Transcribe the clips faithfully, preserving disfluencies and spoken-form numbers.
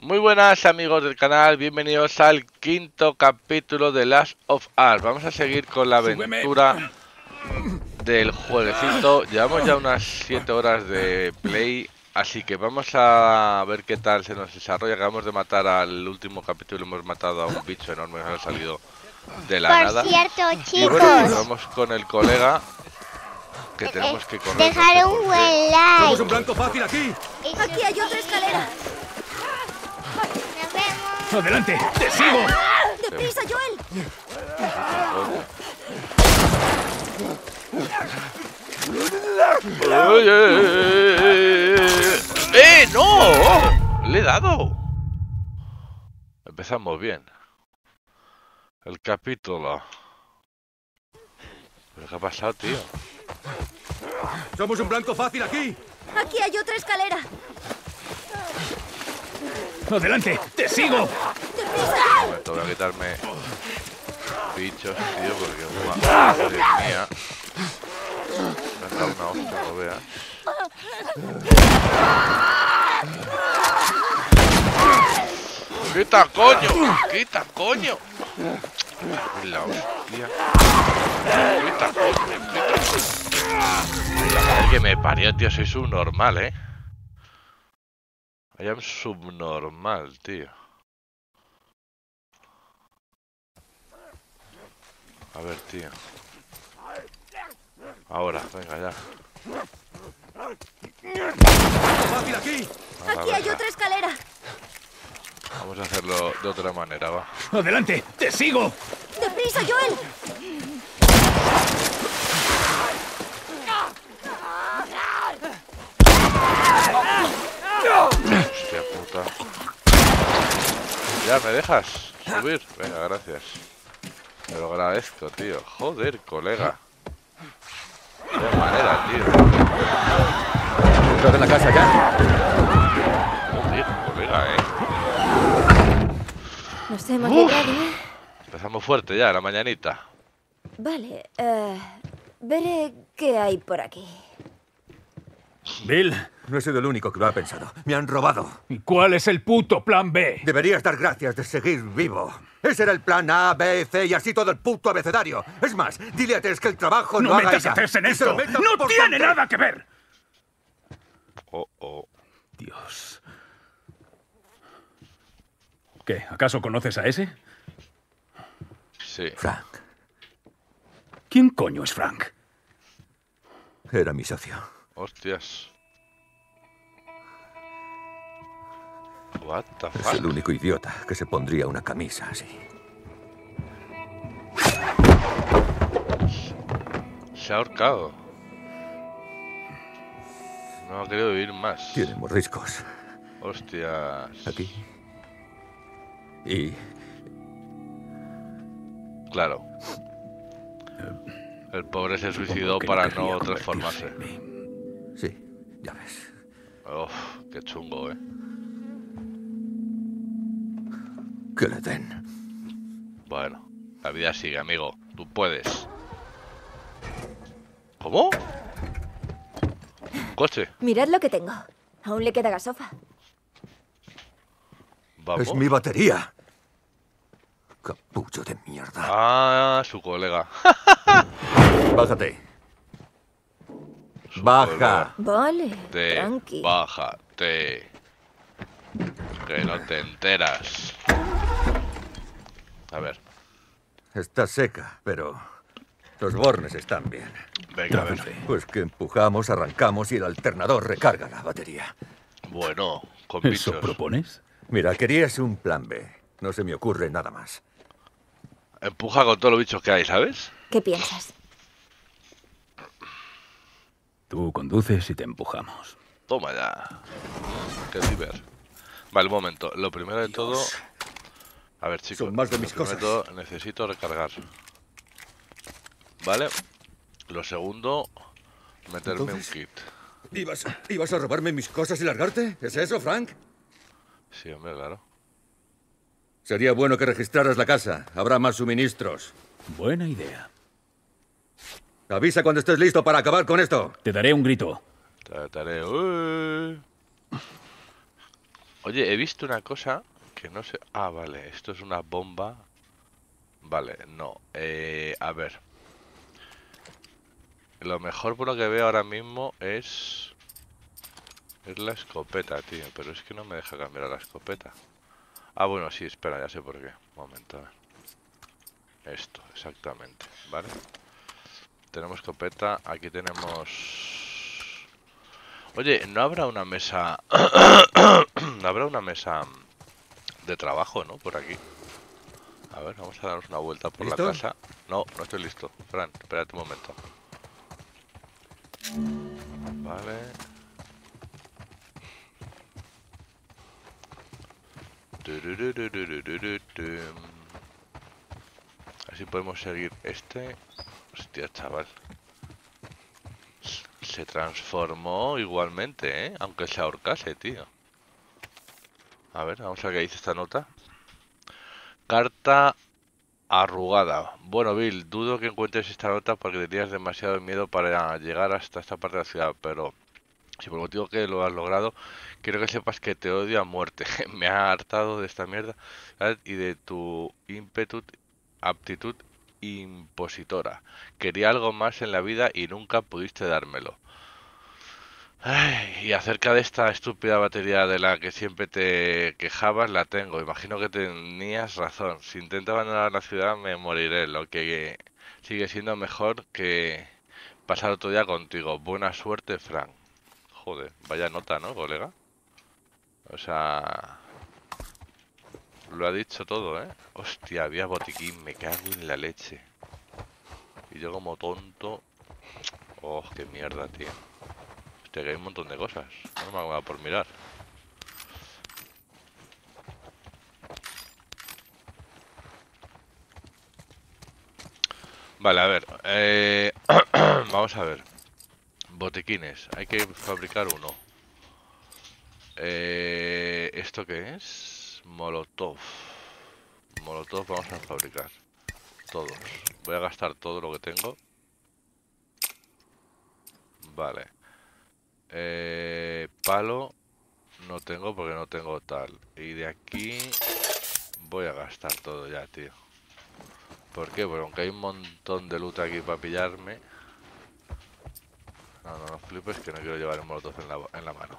Muy buenas amigos del canal, bienvenidos al quinto capítulo de Last of Us. Vamos a seguir con la aventura del jueguecito. Llevamos ya unas siete horas de play, así que vamos a ver qué tal se nos desarrolla. Acabamos de matar al último capítulo, hemos matado a un bicho enorme que nos ha salido de la Por nada. cierto, chicos, Y bueno, pues vamos con el colega, que tenemos que correr. dejar no sé un por buen qué. like. ¡Somos un blanco fácil aquí! Aquí hay otra escalera. Nos vemos. ¡Adelante! ¡Te sigo! ¡Deprisa, Joel! ¡Oye! ¡Eh, no! ¡Le he dado! Empezamos bien. El capítulo. ¿Pero qué ha pasado, tío? ¡Somos un blanco fácil aquí! Aquí hay otra escalera. ¡Adelante! ¡Te sigo! ¡Deprisa! Un momento, voy a quitarme bichos, tío, porque madre mía. Me han dado una hostia, no veas. ¡Quita, coño! ¡Quita, coño! La hostia. ¡Quita, coño! ¡Quita! La madre que me parió, tío, soy subnormal, ¿eh? I am subnormal, tío. A ver, tío. Ahora, venga, ya. ¡Fácil aquí! Venga, Aquí hay venga. otra escalera. Vamos a hacerlo de otra manera, va. ¡Adelante! ¡Te sigo! ¡Deprisa, Joel! Hostia puta. ¿Ya me dejas subir? Venga, gracias. Te lo agradezco, tío. Joder, colega. De manera, tío. ¿Estás en la casa ya? Joder, colega, eh. Nos hemos Uf. librado, ¿eh? Empezamos fuerte ya, la mañanita. Vale, eh, veré qué hay por aquí. Bill, No he sido el único que lo ha pensado. Me han robado. ¿y cuál es el puto plan B? Deberías dar gracias de seguir vivo. Ese era el plan A, B, C y así todo el puto abecedario. Es más, dile a Tess que el trabajo ¡No lo haga metas ella. a Tess en Y se lo esto! meta ¡No por tiene delante. nada que ver! Oh, oh. Dios. ¿Qué? ¿Acaso conoces a ese? Sí. Frank, ¿Quién coño es Frank? era mi socio. Hostias. What the Es fuck? el único idiota que se pondría una camisa así. Se ha ahorcado. No ha querido vivir más. Tiene mordiscos Hostias. aquí. Y Claro. El pobre se suicidó Supongo que para querría no convertirse transformarse. en mí. sí, ya ves. Uf, qué chungo, eh. Que le den. Bueno, la vida sigue, amigo. Tú puedes. ¿Cómo? ¿Un coche? Mirad lo que tengo. Aún le queda gasofa. Vamos. Es mi batería. Capullo de mierda. Ah, su colega. Bájate. Su Baja. Vale, Te tranqui. bájate. Que no te enteras. A ver, Está seca, pero los bornes están bien. venga, a ver. Traduce. Pues que empujamos, arrancamos y el alternador recarga la batería. Bueno, con ¿Eso bichos. propones? Mira, querías un plan B. No se me ocurre nada más. Empuja con todos los bichos que hay, ¿sabes? ¿Qué piensas? Tú conduces y te empujamos. Toma ya. Qué diver. Vale, un momento. Lo primero de todo... A ver, chicos. Son más de lo mis primero de cosas. todo, necesito recargar. Vale. Lo segundo... Meterme Entonces- un kit. ¿Ibas, ¿Ibas a robarme mis cosas y largarte? ¿Es eso, Frank? Sí, hombre, claro. Sería bueno que registraras la casa. Habrá más suministros. Buena idea. Avisa cuando estés listo para acabar con esto. Te daré un grito. Trataré... ¡Uy! Oye, he visto una cosa que no sé... Ah, vale, esto es una bomba. Vale, no. Eh, a ver. Lo mejor por lo que veo ahora mismo es... Es la escopeta, tío. Pero es que no me deja cambiar a la escopeta. Ah, bueno, sí, espera, ya sé por qué. Un momento, a ver. Esto, exactamente, ¿vale? Tenemos escopeta, aquí tenemos... Oye, ¿no habrá una mesa... ¿No habrá una mesa de trabajo, no? Por aquí. A ver, vamos a darnos una vuelta por ¿Listo? la casa. No, no estoy listo. Fran, espérate un momento. Vale. Así podemos seguir este. Hostia, chaval. Se transformó igualmente, ¿eh? Aunque se ahorcase, tío. A ver, vamos a ver qué dice esta nota. Carta arrugada. Bueno, Bill, dudo que encuentres esta nota porque tenías demasiado miedo para llegar hasta esta parte de la ciudad, pero si por motivo que lo has logrado, quiero que sepas que te odio a muerte. Me ha hartado de esta mierda, ¿sabes? Y de tu ímpetu, aptitud impositora. Quería algo más en la vida y nunca pudiste dármelo. Ay, y acerca de esta estúpida batería de la que siempre te quejabas, la tengo. Imagino que tenías razón. Si intento abandonar la ciudad me moriré, lo que sigue siendo mejor que pasar otro día contigo. Buena suerte, Frank. Joder, vaya nota, ¿no, colega? O sea... Lo ha dicho todo, ¿eh? Hostia, había botiquín, me cago en la leche. Y yo como tonto... Oh, qué mierda, tío. Hostia, que hay un montón de cosas. No me hago por mirar. Vale, a ver. Eh... Vamos a ver. Botiquines. Hay que fabricar uno. Eh... ¿Esto qué es? Molotov. Molotov vamos a fabricar. Todos. Voy a gastar todo lo que tengo. Vale. Eh, palo no tengo porque no tengo tal. Y de aquí voy a gastar todo ya, tío. ¿Por qué? Porque aunque hay un montón de loot aquí para pillarme. No, no, no flipes que no quiero llevar el molotov en la, en la mano.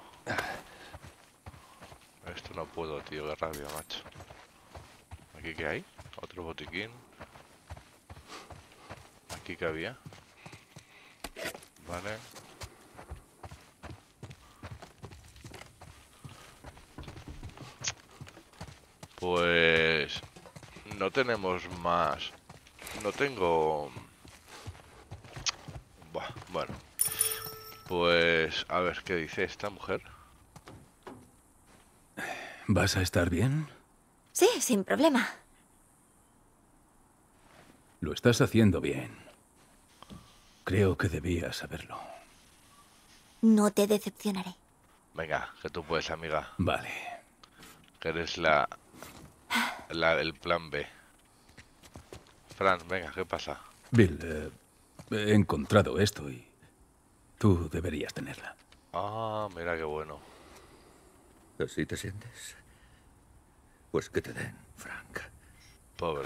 Esto no puedo, tío, qué rabia, macho. ¿Aquí qué hay? Otro botiquín. ¿Aquí qué había? Vale. Pues... No tenemos más... No tengo... Buah, bueno. Pues... A ver, ¿qué dice esta mujer? ¿Vas a estar bien? Sí, sin problema. Lo estás haciendo bien. Creo que debías saberlo. No te decepcionaré. Venga, que tú puedes, amiga. Vale. Que eres la... La del plan B. Fran, venga, ¿qué pasa? Bill, eh, he encontrado esto y tú deberías tenerla. Ah, mira qué bueno. ¿Así te sientes? Pues que te den, Frank. Pobre.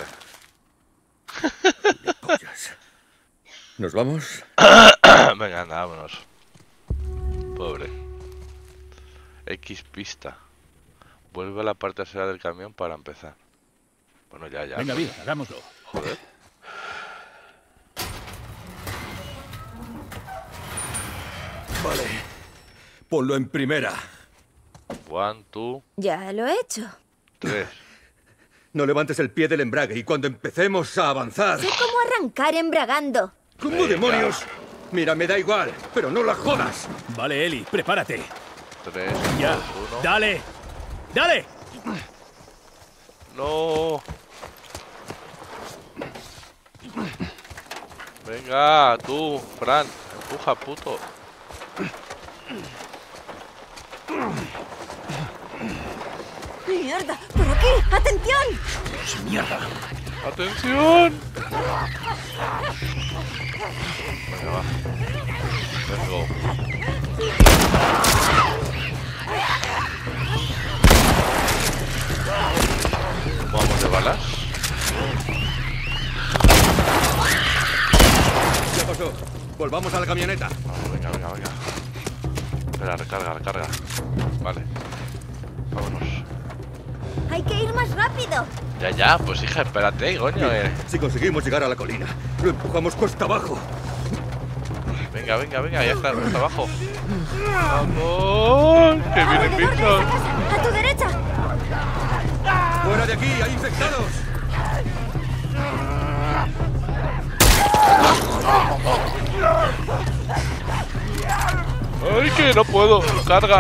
Pollas. ¿Nos vamos? Venga, anda, vámonos. Pobre. X pista. Vuelve a la parte trasera del camión para empezar. Bueno, ya, ya. Venga, Bill, hagámoslo. Joder. Vale. Ponlo en primera. One, two, Ya lo he hecho. tres. No levantes el pie del embrague y cuando empecemos a avanzar... Sé cómo arrancar embragando. ¿Cómo Venga. demonios? Mira, me da igual, pero no la jodas. Vale, Eli, prepárate. Tres, Ya. dos, uno. ¡Dale! ¡Dale! No. Venga, tú, Fran. Empuja, puto. ¡Mierda! ¡Por aquí! ¡Atención! ¡Mierda! ¡Atención! Venga, va. Let's go. Volvamos a la camioneta. Vale, venga, venga, venga. Espera, recarga, recarga. Vale. Vámonos. Hay que ir más rápido. Ya, ya, pues hija, espérate, coño. Eh. Si conseguimos llegar a la colina, lo empujamos cuesta abajo. Venga, venga, venga, ya está, está abajo. ¡Vamos! ¡Que vienen Alrededor de bichos! esa casa, a tu derecha. ¡Fuera de aquí! ¡Hay infectados! ¡Ay, que no puedo! ¡Carga!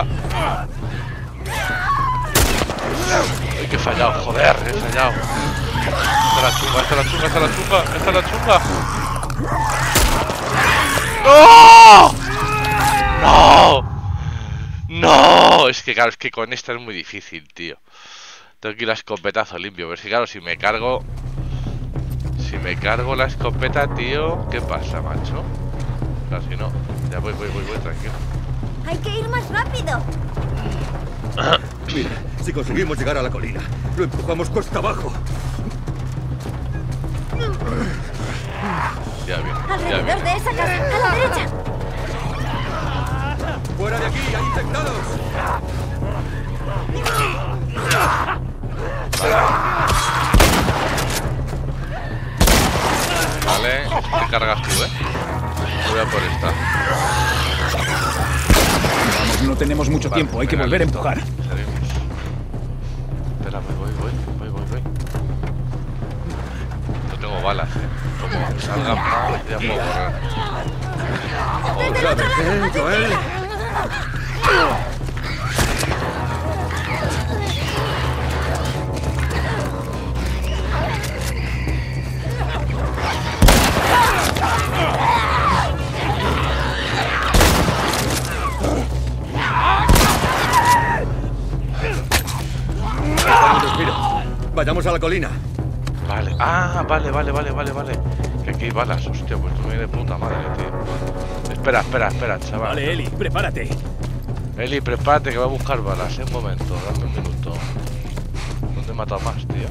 ¡Ay, que he fallado! ¡Joder! ¡He fallado! ¡Esta es la chunga! ¡Esta es la chunga! ¡Esta es la chunga! ¡Esta es la chunga! ¡No! ¡No! ¡No! Es que claro, es que con esta es muy difícil, tío. Tengo que ir a escopetazo limpio. Pero es que claro, si me cargo... Si me cargo la escopeta, tío... ¿Qué pasa, macho? Claro, si no... Ya voy, voy, voy, voy, tranquilo. Hay que ir más rápido. Mira, si conseguimos llegar a la colina, lo empujamos cuesta abajo. Ya bien, ya Alrededor bien. de esa casa, a la derecha. ¡Fuera de aquí! ¡Hay infectados! Vale, te cargas tú, ¿eh? Voy a por esta. Vamos, no tenemos mucho Vale, tiempo, hay que venga, volver a listo. empujar. Salimos. Espera, voy, voy, voy, voy, voy, voy. No tengo balas, ¿eh? Como salga, ya puedo correr. Joder. ¿Sabes qué, Joel? Vayamos a la colina. Vale, ah, vale, vale, vale, vale, vale. Que aquí hay balas, hostia, pues tú me de puta madre, tío. Espera, espera, espera, chaval. Vale, Eli, prepárate. Eli, prepárate que va a buscar balas, ¿eh? Un momento, dame un minuto. ¿Dónde he matado más, tío?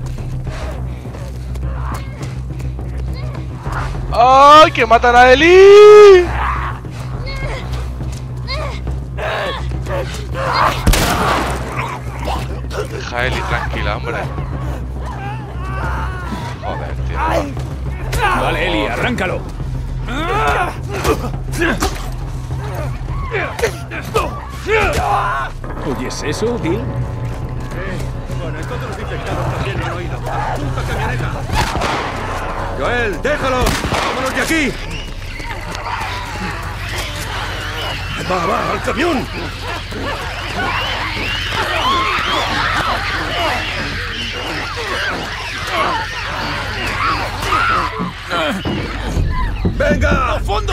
¡Ay, que matan a Eli! Deja a Eli tranquila, hombre. Joder, tío. Vale, Eli, arráncalo. ¿Oyes eso, Bill? Bueno, entonces los infectados también lo han oído. ¡Punta camioneta! ¡Joel, déjalo! ¡Vámonos de aquí! ¡Va, va, al camión! ¡Venga! ¡Al fondo!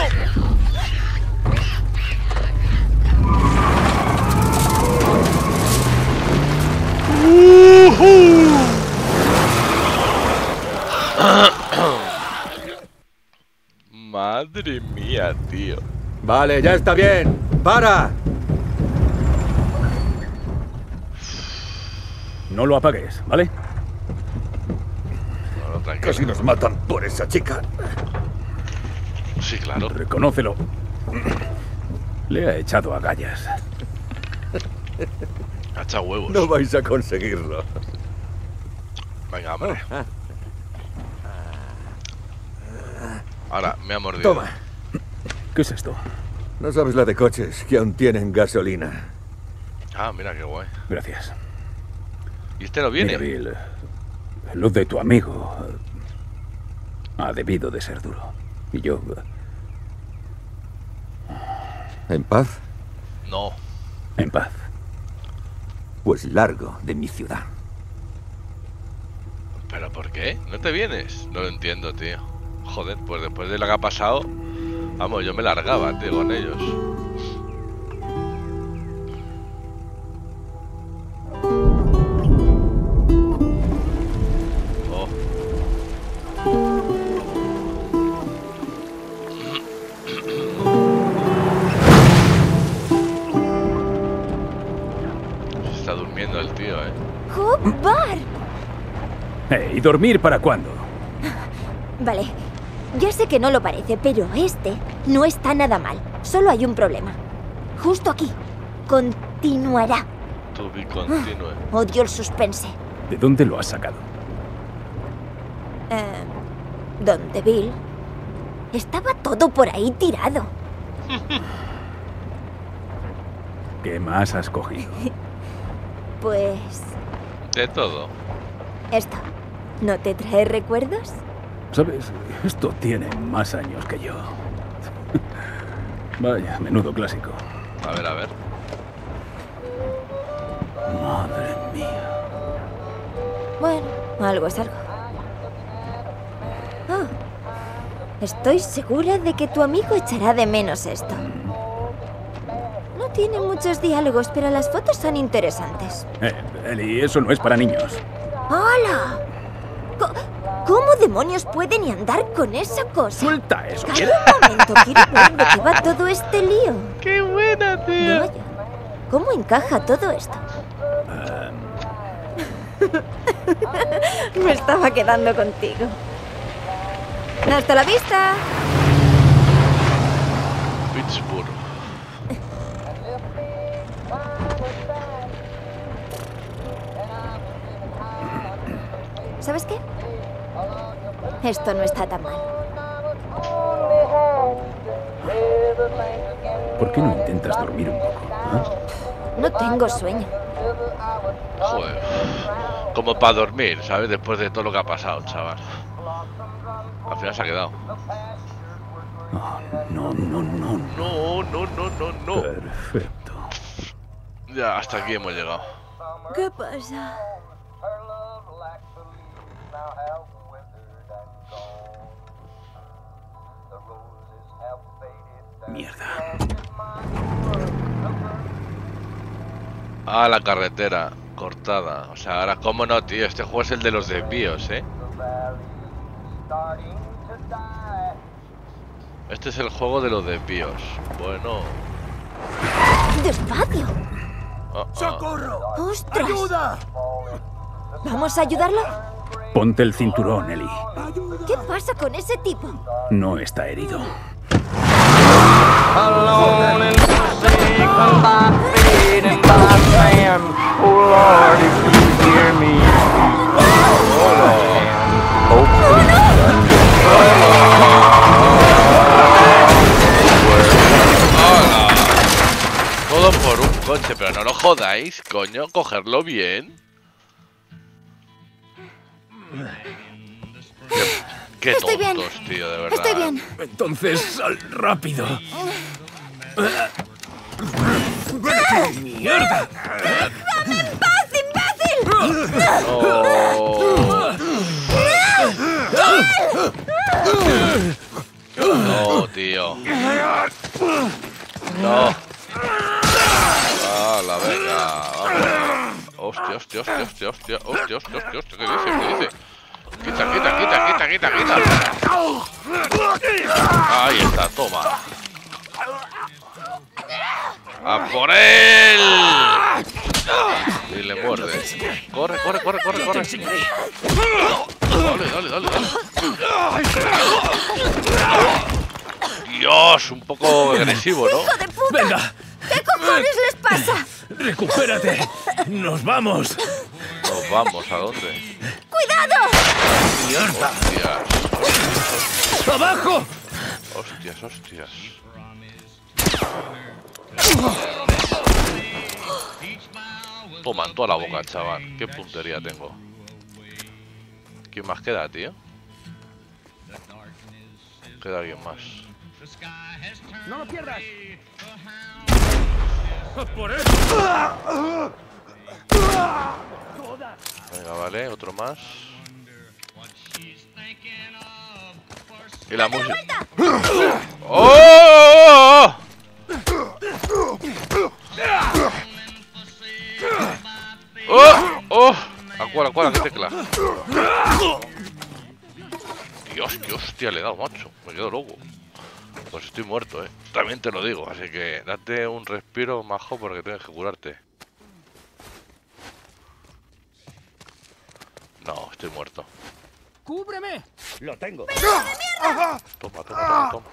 Madre mía, tío. Vale, ya está bien. ¡Para! No lo apagues, ¿vale? No, no, tranquilo. Casi nos matan por esa chica. Sí, claro. Reconócelo. Le ha echado agallas. Ha echado huevos. No vais a conseguirlo. Venga, hombre. Ahora, me ha mordido. Toma. ¿Qué es esto? No sabes la de coches que aún tienen gasolina. Ah, mira qué guay. Gracias. ¿Y este no viene? Mira, Bill, lo de tu amigo ha debido de ser duro. Y yo... ¿En paz? No. en paz. Pues largo de mi ciudad. ¿Pero por qué? ¿No te vienes? No lo entiendo, tío. Joder, pues después de lo que ha pasado... Vamos, yo me largaba, tío, con ellos. Oh. Se está durmiendo el tío, eh. ¡Bar! Eh, ¿Y dormir para cuándo? Vale. Ya sé que no lo parece, pero este no está nada mal. Solo hay un problema. Justo aquí. Continuará. To be continue. Odio el suspense. ¿De dónde lo has sacado? Eh, ¿Dónde, Bill? Estaba todo por ahí tirado. ¿Qué más has cogido? Pues... De todo. esto. ¿No te trae recuerdos? ¿Sabes? Esto tiene más años que yo. Vaya, menudo clásico. A ver, a ver. Madre mía. Bueno, algo es algo. Ah, estoy segura de que tu amigo echará de menos esto. No tiene muchos diálogos, pero las fotos son interesantes. Eh, Eli, eso no es para niños. ¡Hola! Co- ¿Cómo demonios pueden y andar con esa cosa? Suelta eso. Calla un momento, quiero ver de qué va todo este lío. ¡Qué buena, tío! Vaya, ¿cómo encaja todo esto? Me estaba quedando contigo. ¡Hasta la vista! Pittsburgh. ¿Sabes qué? Esto no está tan mal. ¿Por qué no intentas dormir un poco? ¿Ah? No tengo sueño. Joder. Como para dormir, ¿sabes? Después de todo lo que ha pasado, chaval. Al final se ha quedado. Oh, no, no, no, no. No, no, no, no, no. Perfecto. Ya, hasta aquí hemos llegado. ¿Qué pasa? Mierda. Ah, la carretera cortada. O sea, ahora, ¿cómo no, tío? Este juego es el de los desvíos, ¿eh? Este es el juego de los desvíos. Bueno. ¡Despacio! Oh, oh. ¡Socorro! ¡Ostras! ¡Ayuda! ¿Vamos a ayudarlo? Ponte el cinturón, Eli. ¿Qué pasa con ese tipo? No está herido. Alone in the sea, come by feet and by sand. Oh Lord, if you hear me, Todo por un coche, pero no lo jodáis, coño, cogerlo bien. Qué, qué Estoy bien. tontos, tío, de verdad. Estoy bien. Entonces, sal rápido. ¡Mierda! ¡Déjame en paz, imbécil! No. No, tío. No. Ah, la venga. Vamos. Hostia, hostia, hostia, hostia, hostia, hostia, hostia, hostia, hostia, ¿qué dice? ¿Qué dice? Quita, quita, quita, quita, quita, quita. Ahí está, toma. ¡A por él! Y le muerdes. Corre, corre, corre, corre, corre. Dale, dale, dale, dale. Dios, un poco agresivo, ¿no? ¡Hijo de puta! ¡Venga! ¿Qué cojones les pasa? ¡Recupérate! ¡Nos vamos! Nos vamos, ¿a dónde? ¡Cuidado! ¡Mierda! Hostias, ¡Abajo! hostias, hostias. Toma en toda la boca, chaval. Qué puntería tengo. ¿Quién más queda, tío? Queda alguien más. ¡No lo pierdas! Venga, vale, otro más. Y la música. ¡Oh! ¡Oh! ¡Oh! ¿A cuál, a cuál, a qué tecla? Dios, qué hostia le he dado, macho. Me quedo loco. Pues estoy muerto, eh. También te lo digo, así que date un respiro, majo, porque tienes que curarte. No, estoy muerto. ¡Cúbreme! Lo tengo. Toma, toma, toma, toma.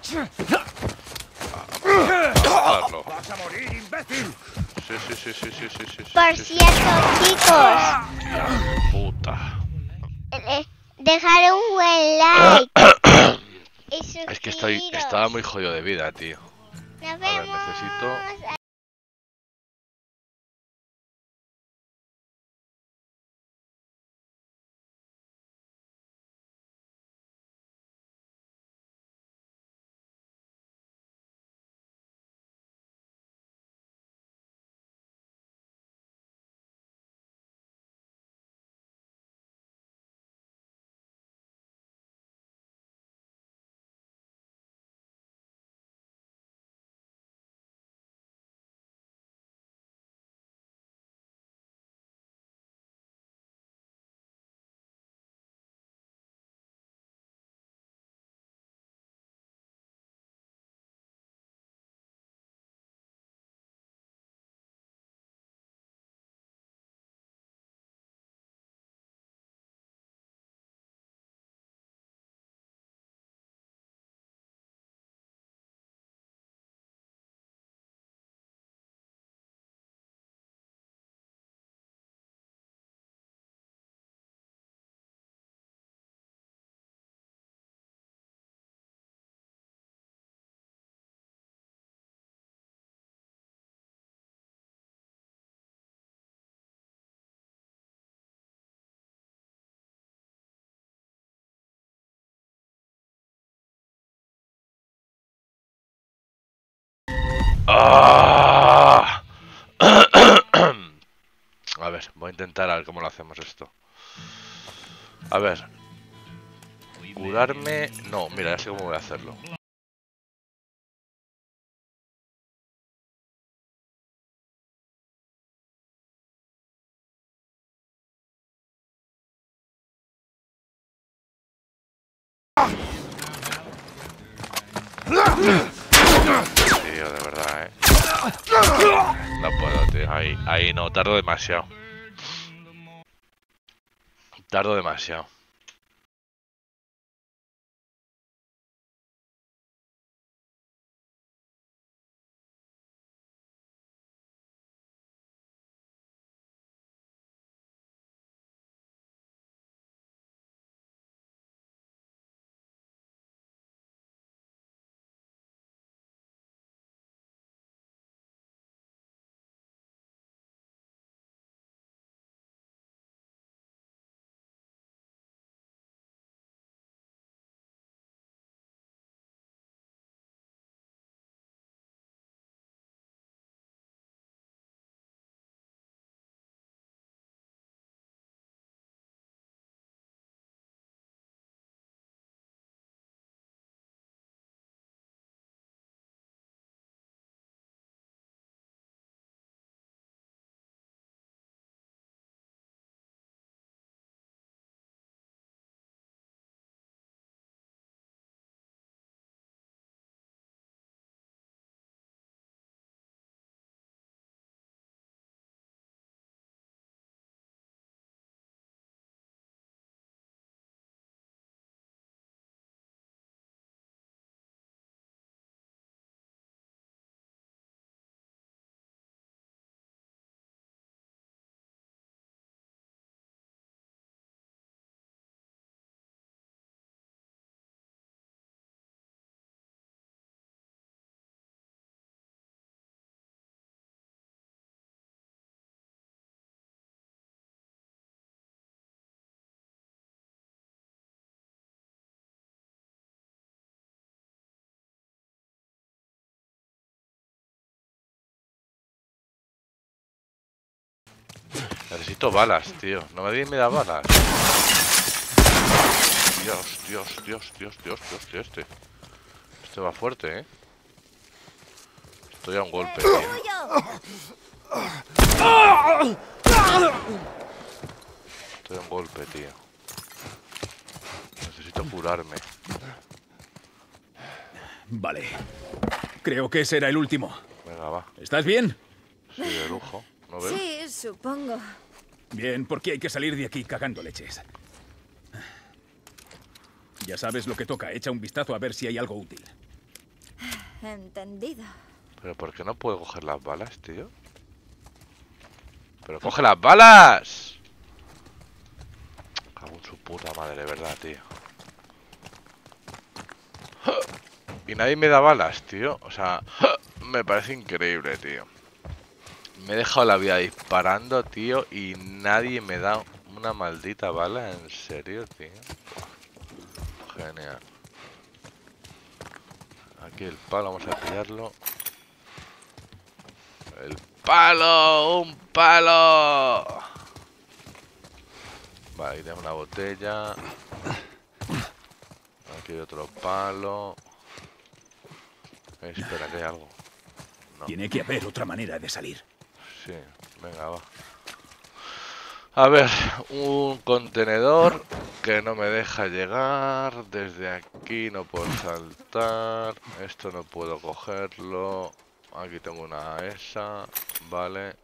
Ah, ¡Vas a morir, imbécil! sí, sí, sí, sí, sí, sí, sí. Por sí, cierto, chicos, sí. Puta. eh, dejar un buen like. Y Es que estoy, suscribiros. estaba muy jodido de vida, tío. Nos A ver, vemos. necesito... ¡Ah! A ver, voy a intentar a ver cómo lo hacemos esto. A ver. Curarme... No, mira, ya sé cómo voy a hacerlo. Tío, de verdad, eh. No puedo, tío. Ahí, ahí no, tardo demasiado. Tardo demasiado. Necesito balas, tío. No me me da balas. Dios, Dios, Dios, Dios, Dios, Dios, Dios, este. Este va fuerte, eh. Estoy a un golpe, tío. Estoy a un golpe, tío. Necesito curarme. Vale. Creo que ese era el último. Venga, va. ¿Estás bien? Sí, de lujo. ¿No ves? Sí, supongo. Bien, porque hay que salir de aquí cagando leches. Ya sabes lo que toca. Echa un vistazo a ver si hay algo útil. Entendido. Pero ¿por qué no puedo coger las balas, tío? ¡Pero coge las balas! Cago en su puta madre, de verdad, tío. Y nadie me da balas, tío. O sea, me parece increíble, tío. Me he dejado la vida disparando, tío, y nadie me da una maldita bala. ¿En serio, tío? Genial. Aquí el palo, vamos a pillarlo. ¡El palo! ¡Un palo! Vale, aquí tenemos una botella. Aquí hay otro palo. Eh, espera, que hay algo. No. Tiene que haber otra manera de salir. Sí, venga, va. A ver, un contenedor que no me deja llegar. Desde aquí no puedo saltar. Esto no puedo cogerlo. Aquí tengo una esa. Vale.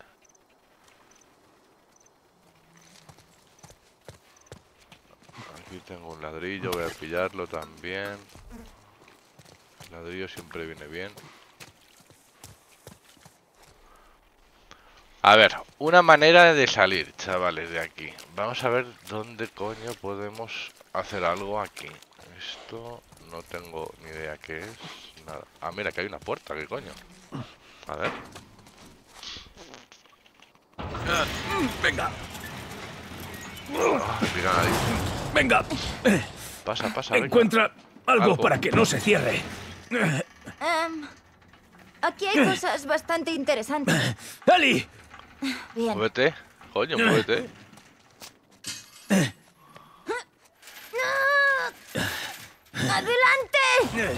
Aquí tengo un ladrillo, voy a pillarlo también. El ladrillo siempre viene bien. A ver, una manera de salir, chavales, de aquí. Vamos a ver dónde coño podemos hacer algo aquí. Esto no tengo ni idea qué es. Nada. Ah, mira, que hay una puerta, ¿qué coño? A ver. Venga, Ah, mira, ahí. venga. Pasa, pasa, venga. Encuentra algo, Algo. para que no se cierre. Em, aquí hay cosas bastante interesantes. ¡Ali! Bien. Muévete, coño, muévete. ¡Adelante!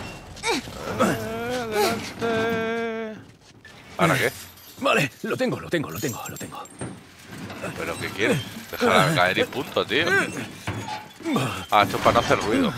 Adelante. ¿Ahora qué? Vale, lo tengo, lo tengo, lo tengo, lo tengo. ¿Pero qué quieres? Déjala caer y punto, tío. Ah, esto es para no hacer ruido.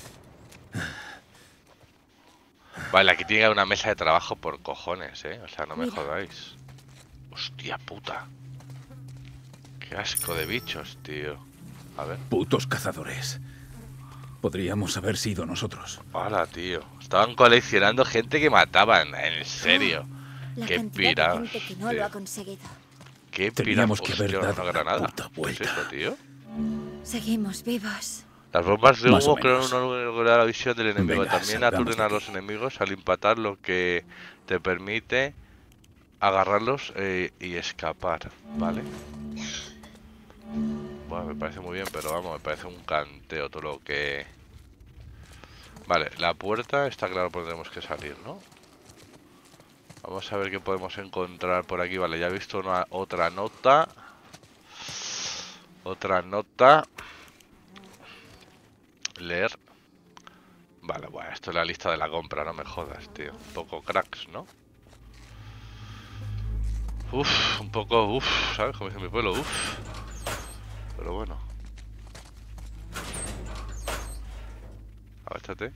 Vale, aquí tiene una mesa de trabajo por cojones, eh. O sea, no me Mira. jodáis. Hostia puta. Qué asco de bichos, tío. A ver. Putos cazadores. Podríamos haber sido nosotros. Hola, tío. Estaban coleccionando gente que mataban, en serio. La Qué cantidad piraos, de gente que no tío. lo ha conseguido. Qué Teníamos piraos. que haber Hostia, dado una la granada. puta ¿Qué es vuelta. eso, tío? Seguimos vivos. Las bombas de Más o humo crean menos. una lograr la visión del enemigo. Venga, También salgamos aturden de a aquí. los enemigos al impactar, lo que te permite agarrarlos eh, y escapar, ¿vale? Bueno, me parece muy bien, pero vamos, me parece un canteo todo lo que... Vale, la puerta está claro por donde tenemos que salir, ¿no? Vamos a ver qué podemos encontrar por aquí. Vale, ya he visto una otra nota. Otra nota. Leer. Vale, bueno, esto es la lista de la compra, no me jodas, tío. Un poco cracks, ¿no? Uf, un poco, uf, ¿sabes? Como dice mi pueblo, uf. Pero bueno. Agáchate.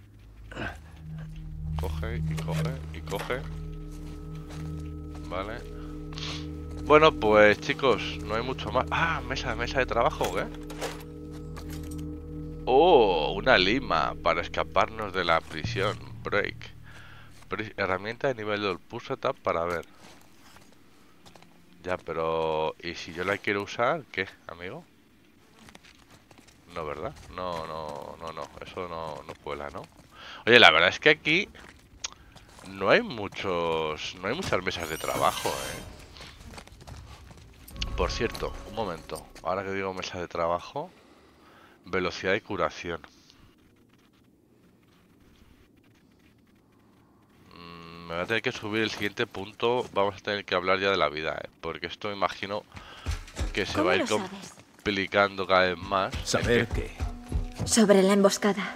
Coge y coge y coge. Vale. Bueno, pues chicos, no hay mucho más. Ah, mesa, mesa de trabajo, ¿qué? Oh, una lima para escaparnos de la prisión. Break. Pri- herramienta de nivel dos. Pulsa tab para ver. Ya, pero... ¿y si yo la quiero usar? ¿Qué, amigo? No, ¿verdad? No, no, no, no. Eso no, no cuela, ¿no? Oye, la verdad es que aquí... No hay muchos... No hay muchas mesas de trabajo, eh. Por cierto, un momento. Ahora que digo mesa de trabajo... Velocidad de curación. Mm, me voy a tener que subir el siguiente punto. Vamos a tener que hablar ya de la vida, ¿eh? Porque esto me imagino que se ¿Cómo va a ir lo sabes? complicando cada vez más. Saber Es que- que Sobre la emboscada.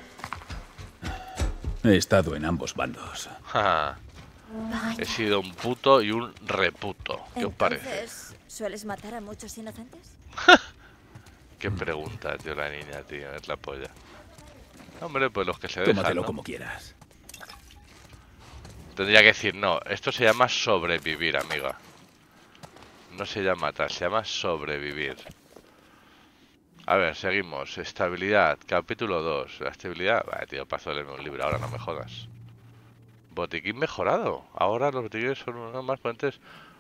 he estado en ambos bandos. ja, Vaya. he sido un puto y un reputo. ¿Qué os parece? Entonces, ¿sueles matar a muchos inocentes? Qué pregunta, tío, la niña, tío. Es la polla. Hombre, pues los que se dejan, Tómatelo ¿no? como quieras. Tendría que decir, no, esto se llama sobrevivir, amiga. No se llama matar, se llama sobrevivir. A ver, seguimos. Estabilidad, capítulo dos. La estabilidad... Vale, tío, paso de leerme un libro ahora, no me jodas. Botiquín mejorado. Ahora los botiquines son unos más potentes.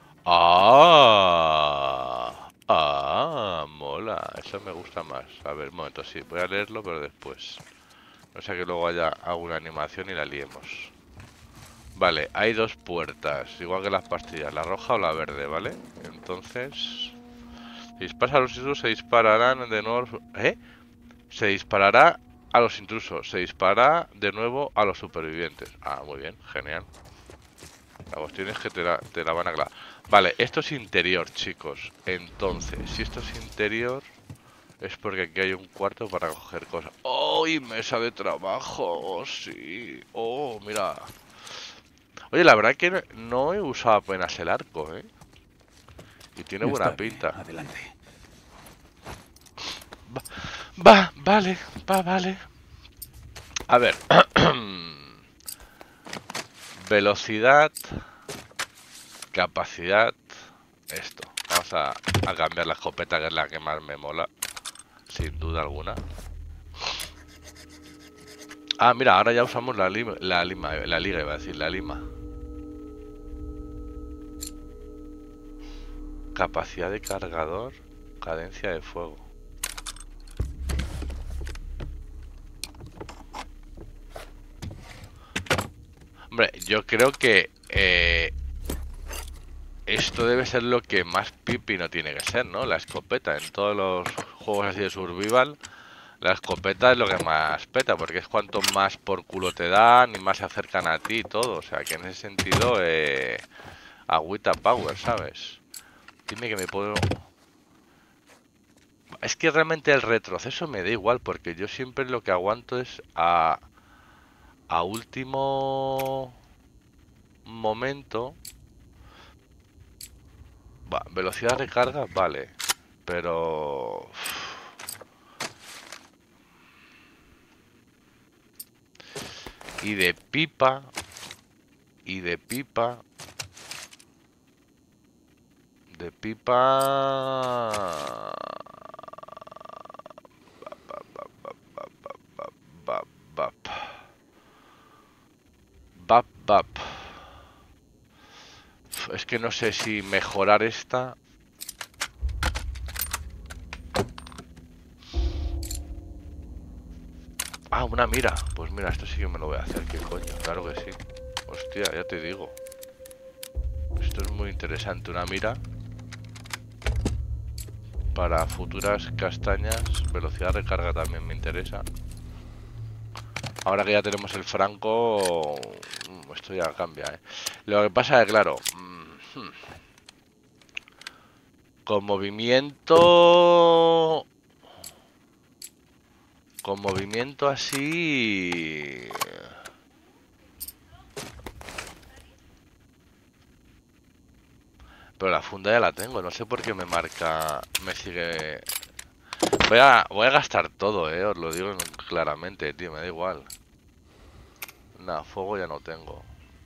¡Ah! ¡Ah! Mola. Eso me gusta más. A ver, un momento, sí. Voy a leerlo, pero después. No sea que luego haya alguna animación y la liemos. Vale, hay dos puertas. Igual que las pastillas. La roja o la verde, ¿vale? Entonces... Si disparas a los intrusos, se dispararán de nuevo... ¿Eh? Se disparará a los intrusos. Se dispara de nuevo a los supervivientes. Ah, muy bien, genial. La cuestión es que te la, te la van a clavar. Vale, esto es interior, chicos. Entonces, si esto es interior, es porque aquí hay un cuarto para coger cosas. ¡Oh! Y mesa de trabajo. Sí. Oh, mira. Oye, la verdad es que no he usado apenas el arco, ¿eh? Y tiene buena Está bien, pinta. adelante. Va, va, vale, va, vale. A ver. Velocidad. Capacidad. Esto. Vamos a, a cambiar la escopeta, que es la que más me mola. Sin duda alguna. Ah, mira, ahora ya usamos la lima, la lima, la liga iba a decir, la lima. Capacidad de cargador, cadencia de fuego. Hombre, yo creo que eh, esto debe ser lo que más pipi no tiene que ser, ¿no? La escopeta. En todos los juegos así de survival, la escopeta es lo que más peta, porque es cuanto más por culo te dan y más se acercan a ti y todo. O sea, que en ese sentido, eh, agüita power, ¿sabes? Dime que me puedo... Es que realmente el retroceso me da igual, porque yo siempre lo que aguanto es a... A último... momento... Va, velocidad de recarga, vale. Pero... Y de pipa... Y de pipa... De pipa... Bap, bap. Es que no sé si mejorar esta... Ah, una mira. Pues mira, esto sí que me lo voy a hacer. ¿Qué coño? Claro que sí. Hostia, ya te digo. Esto es muy interesante. Una mira para futuras castañas. Velocidad de recarga también me interesa. Ahora que ya tenemos el franco, esto ya cambia, ¿eh? Lo que pasa es que, claro, con movimiento... Con movimiento así... Pero la funda ya la tengo, no sé por qué me marca... Me sigue... Voy a, voy a gastar todo, eh, os lo digo claramente, tío, me da igual. Nada, fuego ya no tengo.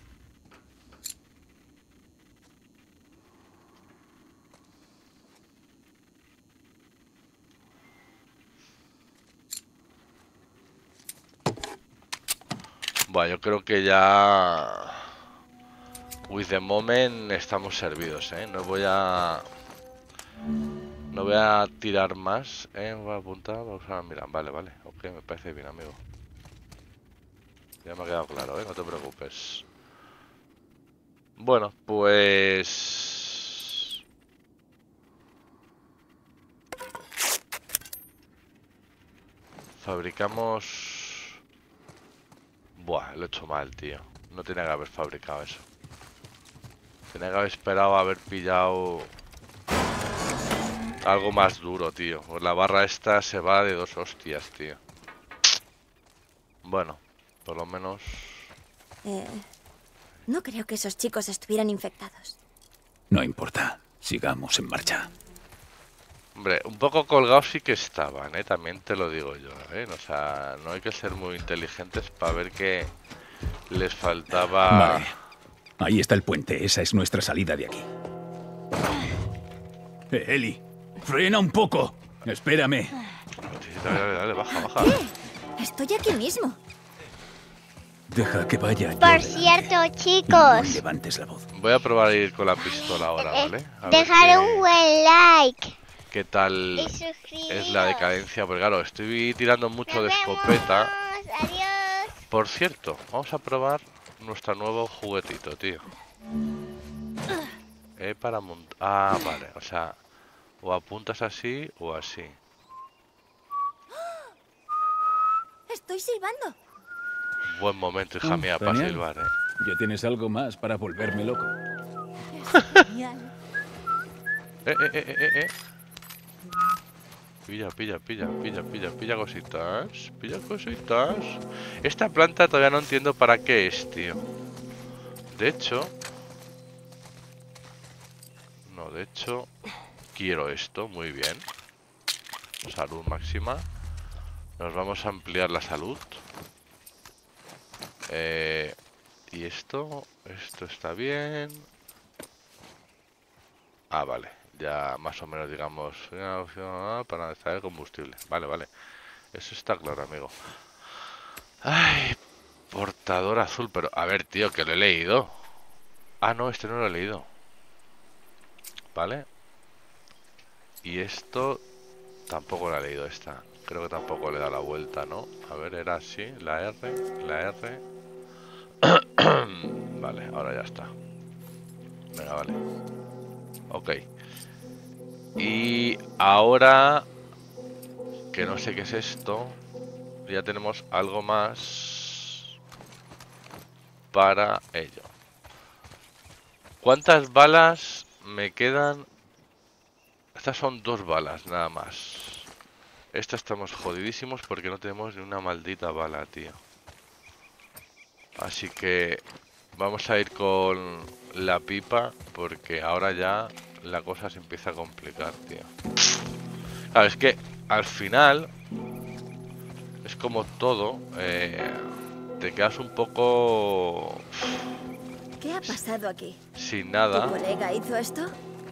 Bueno, yo creo que ya... With the moment estamos servidos, eh. No voy a... No voy a tirar más, eh, voy a apuntar, vamos a mirar, vale, vale, ok, me parece bien, amigo. Ya me ha quedado claro, eh, no te preocupes. Bueno, pues... Fabricamos... Buah, lo he hecho mal, tío. No tenía que haber fabricado eso. Tenía que haber esperado a haber pillado... Algo más duro, tío. La barra esta se va de dos hostias, tío. Bueno, por lo menos... Eh, no creo que esos chicos estuvieran infectados. No importa. Sigamos en marcha. Hombre, un poco colgados sí que estaban, ¿eh? También te lo digo yo, ¿eh? O sea, no hay que ser muy inteligentes para ver que les faltaba... Vale. Ahí está el puente. Esa es nuestra salida de aquí. Eh, Eli, frena un poco. Espérame. Dale, dale, dale, baja, baja. ¿Qué? Estoy aquí mismo. Deja que vaya. Por cierto, chicos, No levantes la voz. Voy a probar a ir con la pistola ahora, eh, ¿vale? A ver dejar qué- un buen like ¿Qué tal y suscribiros. es la decadencia? Porque claro, estoy tirando mucho Nos de vemos. escopeta. Adiós. Por cierto, vamos a probar nuestro nuevo juguetito, tío. Eh, para montar... Ah, vale, o sea, o apuntas así o así. Estoy silbando. Buen momento, hija Mm, mía, para genial. silbar, eh. ¿Ya tienes algo más para volverme loco? Es genial. Eh, eh, eh, eh, eh. Pilla, pilla, pilla, pilla, pilla, pilla cositas. Pilla cositas. Esta planta todavía no entiendo para qué es, tío. De hecho... No, de hecho... Quiero esto, muy bien. Salud máxima. Nos vamos a ampliar la salud. Eh, y esto... Esto está bien. Ah, vale. Ya más o menos, digamos, una opción para extraer combustible. Vale, vale. Eso está claro, amigo. Ay, portador azul. Pero, a ver, tío, que lo he leído. Ah, no, este no lo he leído. Vale. Y esto tampoco lo he leído esta. Creo que tampoco le da la vuelta, ¿no? A ver, era así. La R, la R. Vale, ahora ya está. Venga, vale. Ok. Y ahora que no sé qué es esto, ya tenemos algo más para ello. ¿Cuántas balas me quedan? Estas son dos balas nada más. Esta estamos jodidísimos porque no tenemos ni una maldita bala, tío. Así que vamos a ir con la pipa porque ahora ya la cosa se empieza a complicar, tío. Claro, es que al final es como todo, eh, te quedas un poco ¿Qué ha pasado aquí? sin ¿Tu nada. colega hizo esto?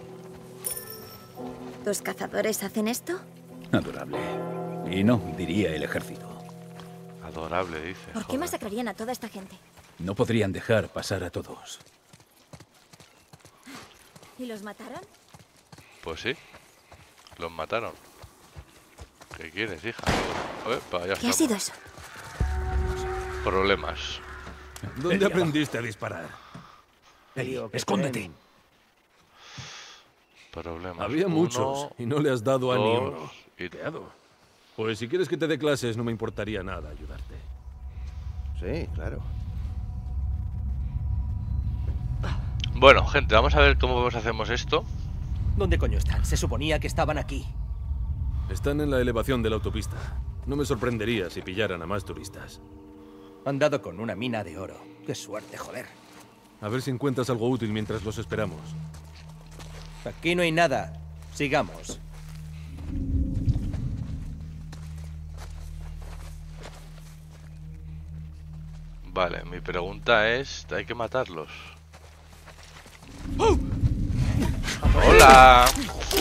¿Tus cazadores hacen esto? Adorable. Y no, diría el ejército. Adorable, dice. ¿Por qué joder. masacrarían a toda esta gente? No podrían dejar pasar a todos. ¿Y los mataron? Pues sí, los mataron. ¿Qué quieres, hija? Epa, ya ¿Qué ha estamos. sido eso? ¿Dónde Problemas. Ven, aprendiste a disparar? Eli, escóndete. Problemas. Había Uno, muchos y no le has dado a ni dos, uno. y- Creado. Pues si quieres que te dé clases, no me importaría nada ayudarte. Sí, claro. Bueno, gente, vamos a ver cómo hacemos esto. ¿Dónde coño están? Se suponía que estaban aquí. Están en la elevación de la autopista. No me sorprendería si pillaran a más turistas. Han dado con una mina de oro. Qué suerte, joder. A ver si encuentras algo útil mientras los esperamos. Aquí no hay nada. Sigamos. Vale, mi pregunta es, ¿hay que matarlos? ¡Hola!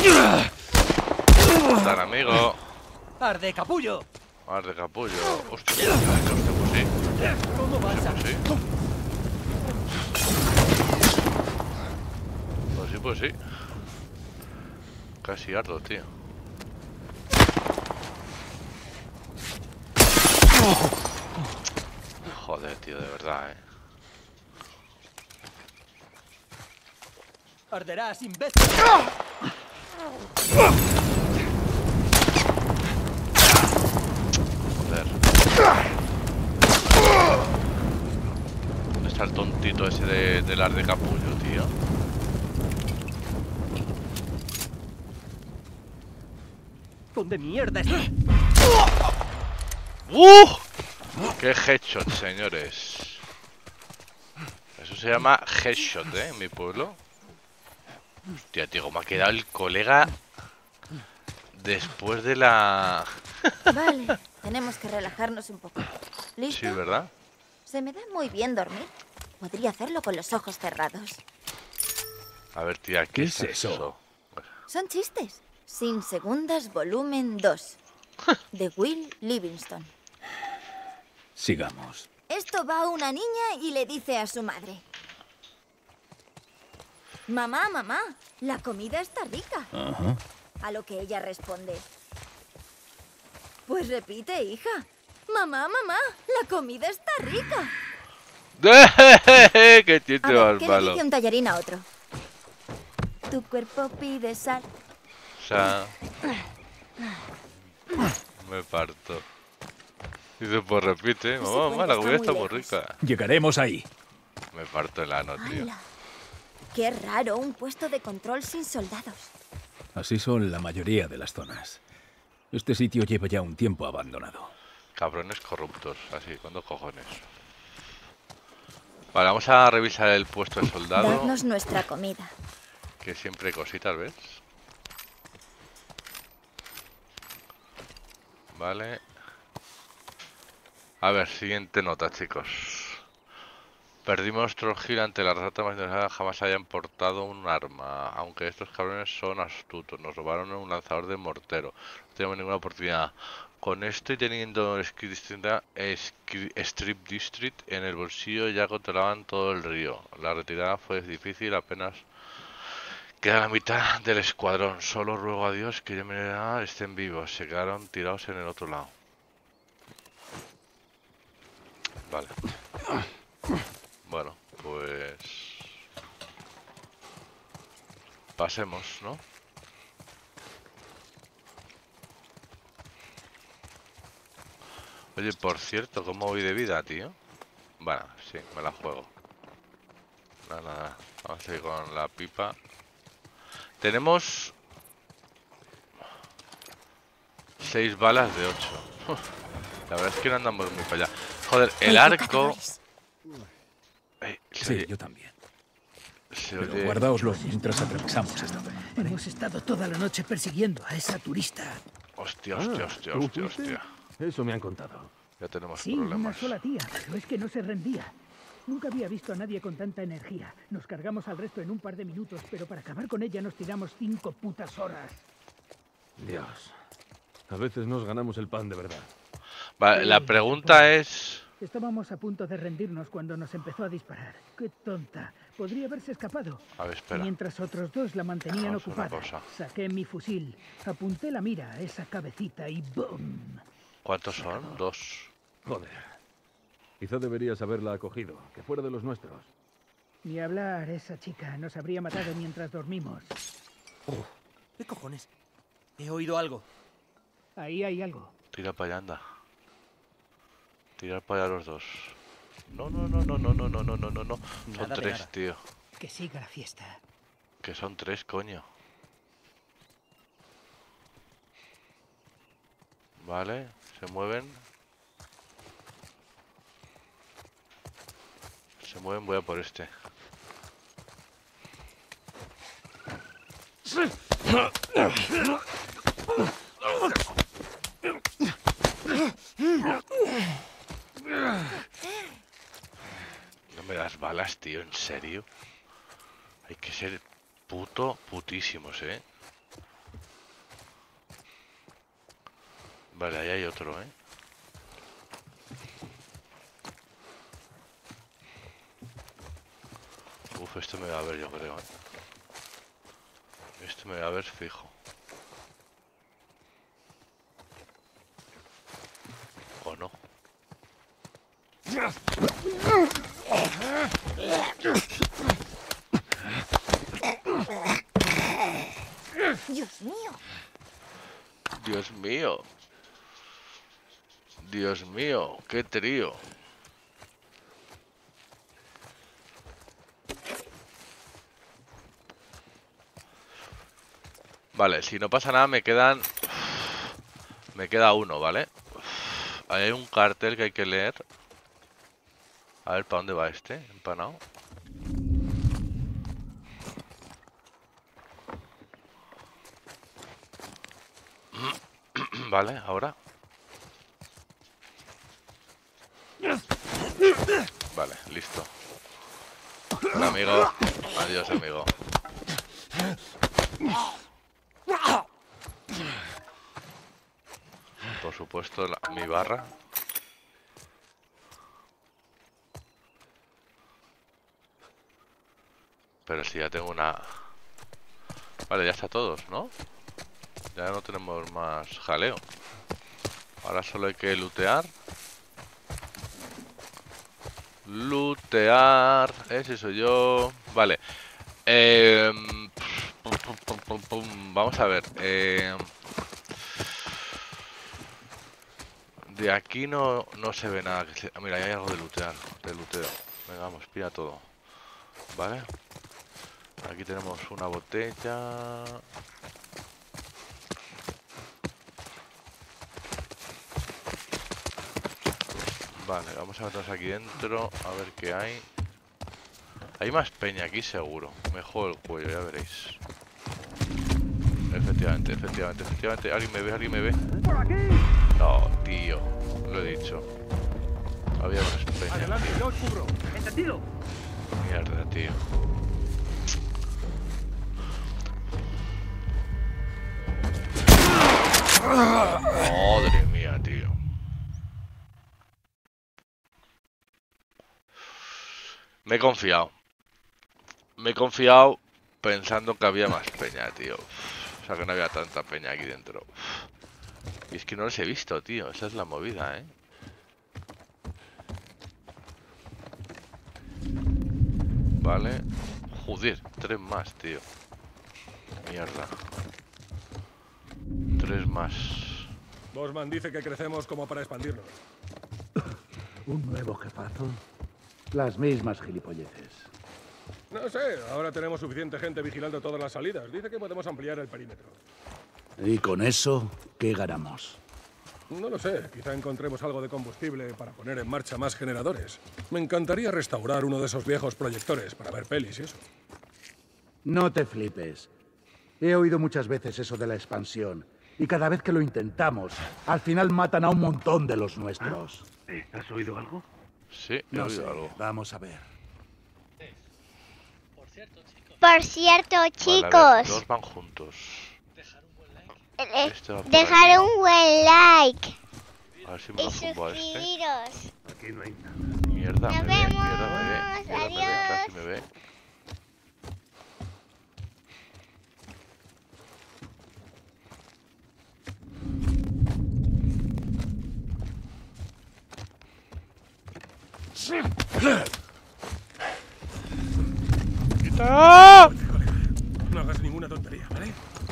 ¿Cómo están, amigo? ¡Arde, capullo! Mar de capullo. Hostia, hostia, pues sí. ¿Cómo vas a...? Pues sí. Pues sí, pues sí. Casi ardo, tío. Joder, tío, de verdad, eh. ¡Arderás, imbécil! Joder. ¿Dónde está el tontito ese de, del ar de capullo, tío? ¿Dónde mierda está? ¡Uh! ¡Qué headshot, señores! Eso se llama headshot, ¿eh? En mi pueblo. Hostia, tío, me ha quedado el colega después de la... Vale, tenemos que relajarnos un poco. ¿Listo? Sí, ¿verdad? Se me da muy bien dormir. Podría hacerlo con los ojos cerrados. A ver, tía, ¿qué, ¿Qué es es eso? eso? Son chistes. Sin segundas, volumen dos. De Will Livingston. Sigamos. Esto va a una niña y le dice a su madre: mamá, mamá, la comida está rica. Ajá. A lo que ella responde: pues repite, hija. Mamá, mamá, la comida está rica. ¡Qué chiste A ver, más ¿qué le malo! dice un tallarín a otro? Tu cuerpo pide sal. O sea... Me parto. Dice, pues repite. Ese Mamá, mamá, cuento la está comida muy está muy lejos. rica. Llegaremos ahí. Me parto el ano, tío. ¡Hala! Qué raro, un puesto de control sin soldados. Así son la mayoría de las zonas. Este sitio lleva ya un tiempo abandonado. Cabrones corruptos, así, ¿cuándo cojones? Vale, vamos a revisar el puesto de soldado. Dadnos nuestra comida. Que siempre hay cositas, ¿ves? Vale. A ver, siguiente nota, chicos. Perdimos Trollhill ante la rata más interesada jamás hayan portado un arma. Aunque estos cabrones son astutos. Nos robaron un lanzador de mortero. No tenemos ninguna oportunidad. Con esto y teniendo Strip District en el bolsillo ya controlaban todo el río. La retirada fue difícil, apenas queda la mitad del escuadrón. Solo ruego a Dios que ya estén vivos. Se quedaron tirados en el otro lado. Vale. Bueno, pues... pasemos, ¿no? Oye, por cierto, ¿cómo voy de vida, tío? Bueno, sí, me la juego. Nada, nada. Vamos a seguir con la pipa. Tenemos... seis balas de ocho. La verdad es que no andamos muy para allá. Joder, el arco... Ey, Sí, oye, yo también. se Pero oye- guardaoslos mientras atravesamos esta zona. Hemos estado toda la noche persiguiendo a esa turista. Hostia, hostia, hostia, ¿tú hostia, fuiste? hostia. Eso me han contado. Ya tenemos Sí, una problemas. sola tía, pero es que no se rendía. Nunca había visto a nadie con tanta energía. Nos cargamos al resto en un par de minutos, pero para acabar con ella nos tiramos cinco putas horas. Dios. A veces nos ganamos el pan de verdad. Vale, la pregunta es... Estábamos a punto de rendirnos cuando nos empezó a disparar. ¡Qué tonta! Podría haberse escapado. A ver, espera. Mientras otros dos la mantenían Vamos a una ocupada. cosa. Saqué mi fusil, apunté la mira a esa cabecita y ¡boom! ¿Cuántos son? Dos. Joder. Quizá deberías haberla acogido, que fuera de los nuestros. Ni hablar, esa chica nos habría matado mientras dormimos. ¿Qué cojones? He oído algo. Ahí hay algo. Tira para allá, anda. Tirar para allá los dos. No, no, no, no, no, no, no, no, no, no, no. Son Nada de tres, nada. tío. Que siga la fiesta. Que son tres, coño. Vale, se mueven. Se mueven, voy a por este. No me das balas, tío, ¿en serio? Hay que ser puto, putísimos, ¿eh? Vale, ahí hay otro, ¿eh? Uf, esto me va a ver, yo creo, ¿eh? Esto me va a ver fijo. ¿O no? Dios mío. Dios mío. Dios mío, qué trío. Vale, si no pasa nada me quedan... Me queda uno, ¿vale? Ahí hay un cartel que hay que leer. A ver, ¿para dónde va este? Empanado. Vale, ahora. Vale, listo. Hola, amigo. Adiós, amigo. Por supuesto, la- mi barra. Pero si ya tengo una... Vale, ya está todos, ¿no? Ya no tenemos más jaleo. Ahora solo hay que lootear. Lootear. Ese soy yo. Vale. Eh, pum, pum, pum, pum, pum. Vamos a ver. Eh, de aquí no, no se ve nada. Que se... Mira, hay algo de lootear. De looteo. Venga, vamos, pilla todo. Vale. Aquí tenemos una botella. Vale, vamos a meternos aquí dentro. A ver qué hay. Hay más peña aquí seguro. Me juego el cuello, ya veréis. Efectivamente, efectivamente, efectivamente. Alguien me ve, alguien me ve. No, tío. Lo he dicho. Había más peña. Adelante, yo os cubro. ¡Entendido! Mierda, tío. Madre mía, tío. Me he confiado. Me he confiado pensando que había más peña, tío. O sea, que no había tanta peña aquí dentro. Y es que no los he visto, tío. Esa es la movida, ¿eh? Vale. Joder, tres más, tío. Mierda. Tres más. Bosman dice que crecemos como para expandirnos. ¿Un nuevo jefazo? Las mismas gilipolleces. No sé, ahora tenemos suficiente gente vigilando todas las salidas. Dice que podemos ampliar el perímetro. ¿Y con eso qué ganamos? No lo sé, quizá encontremos algo de combustible para poner en marcha más generadores. Me encantaría restaurar uno de esos viejos proyectores para ver pelis y eso. No te flipes. He oído muchas veces eso de la expansión. Y cada vez que lo intentamos, al final matan a un montón de los nuestros. ¿Has oído algo? Sí, he No oído sé, algo. vamos a ver. Por cierto, Vale, a ver, chicos, dos van juntos. eh, Este va por dejar aquí. un buen like A ver si me y lo zumbo a este. suscribiros. Aquí no hay nada. Mierda, Nos me ve, vemos. mierda, me ve. Mierda, me ve, casi Adiós. me ve. ¡Quita! No hagas ninguna tontería, ¿vale?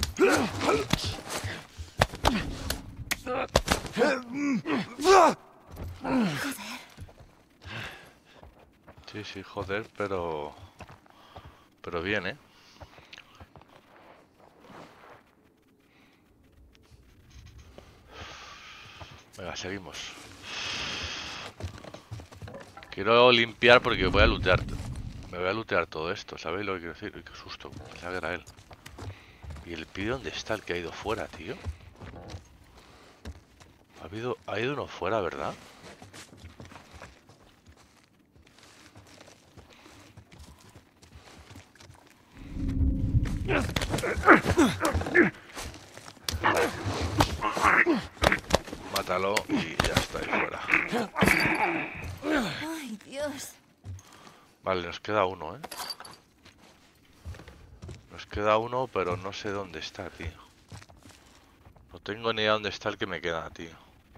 Sí, sí, joder, pero... Pero bien, ¿eh? Venga, seguimos. Quiero limpiar porque voy a lootear. Me voy a lootear todo esto, ¿sabéis lo que quiero decir? Uy, qué susto, pensaba que era él. ¿Y el pibe dónde está? El que ha ido fuera, tío. Ha habido, ha ido uno fuera, ¿verdad? Mátalo y ya está ahí fuera. Ay, Dios. Vale, nos queda uno, ¿eh? Nos queda uno, pero no sé dónde está, tío. No tengo ni idea dónde está el que me queda, tío.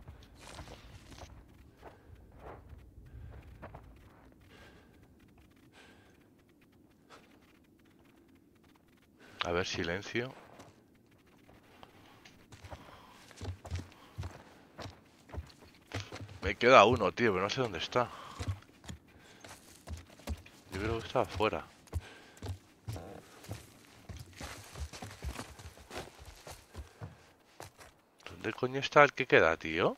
A ver, silencio. Me queda uno, tío, pero no sé dónde está. Yo creo que está afuera. ¿Dónde coño está el que queda, tío?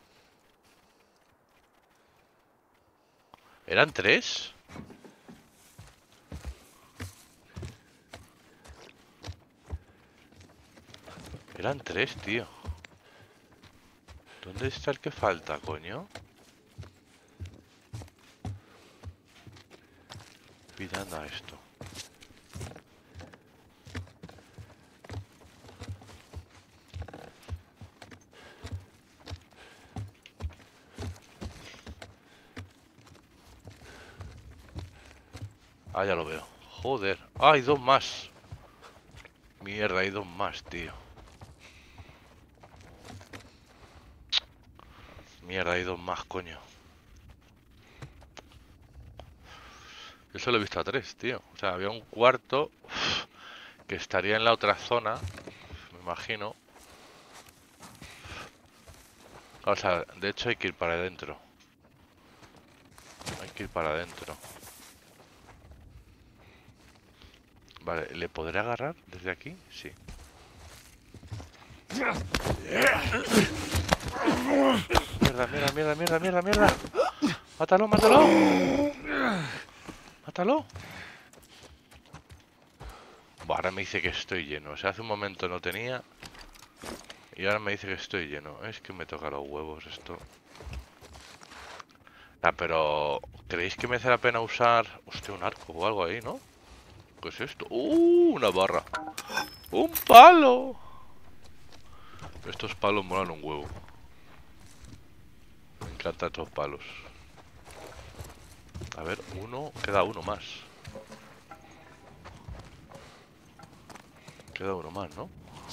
¿Eran tres? Eran tres, tío. ¿Dónde está el que falta, coño? Mirando a esto. Ah, ya lo veo. Joder. Ah, hay dos más. Mierda, hay dos más, tío. Mierda, hay dos más, coño. Yo solo he visto a tres, tío. O sea, había un cuarto que estaría en la otra zona, me imagino. O sea, de hecho hay que ir para adentro. Hay que ir para adentro. Vale, ¿le podré agarrar desde aquí? Sí. Mierda, mierda, mierda, mierda, mierda, mierda. Mátalo, mátalo. Mátalo. Buah, ahora me dice que estoy lleno. O sea, hace un momento no tenía. Y ahora me dice que estoy lleno. Es que me toca los huevos esto. Ah, pero... ¿creéis que merece la pena usar... hostia, un arco o algo ahí, ¿no? ¿Qué es esto? ¡Uh! Una barra. ¡Un palo! Estos palos molan un huevo. Me encantan estos palos. A ver, uno... queda uno más. Queda uno más, ¿no?